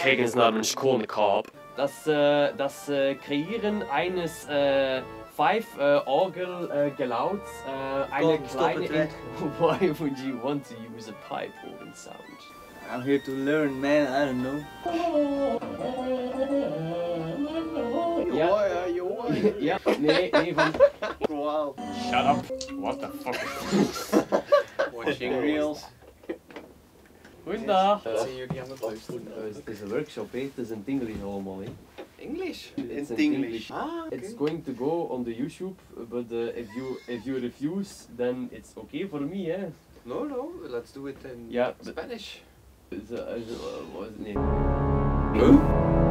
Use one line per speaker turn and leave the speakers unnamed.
kriegen es nach dem Korb. Das Kreieren eines Orgel-Gelauts, eine kleine... Why would you want to use a pipe organ sound?
I'm here to learn, man, I don't know.
Ja, nee, van...
Wow.
Shut up. What the fuck?
Watching reels.
Goedendag.
Zijn jullie aan het luisteren?
Het is een workshop, hè. Het is in English allemaal, hè.
English?
It's
In
in
English.
Ah, okay.
It's going to go on the YouTube, but if you refuse, then it's okay for me, eh?
No, let's do it in
Yeah,
Spanish.
What was it name?
Huh?